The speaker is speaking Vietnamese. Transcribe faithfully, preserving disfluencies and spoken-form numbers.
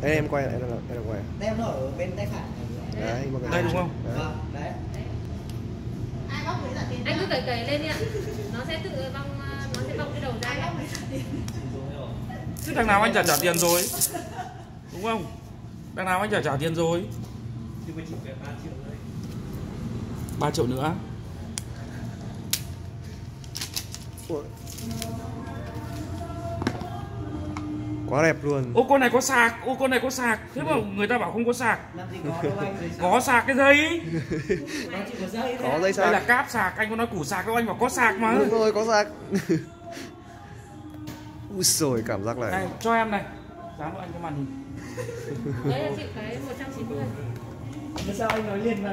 Đây em quay lại, đây là, đây là quay. Tem nó ở bên tay phải. Đấy, mọi người Đây đúng không? Vâng, đấy. Ai bóc mới trả tiền? Anh cứ cởi cởi lên đi ạ. Nó sẽ tự bong, nó sẽ bong cái đầu ra. Ai bóc mới trả tiền? Thế đằng nào anh trả trả tiền rồi, đúng không? Đằng nào anh trả trả tiền rồi. ba triệu nữa. Ủa. Quá đẹp luôn. Ô con này có sạc, ô con này có sạc. Thế mà người ta bảo không có sạc. Làm gì có đâu anh. Có sạc cái dây. Nó chỉ có dây thôi. Có dây Đây là sạc. cáp sạc, anh có nói củ sạc đâu, anh bảo có sạc mà. Đúng rồi, có sạc. Ui xồi, cảm giác này. Này, cho em này. Dám cho anh cái màn hình. Đấy là chị cái một trăm chín mươi. Sao anh nói liền mà.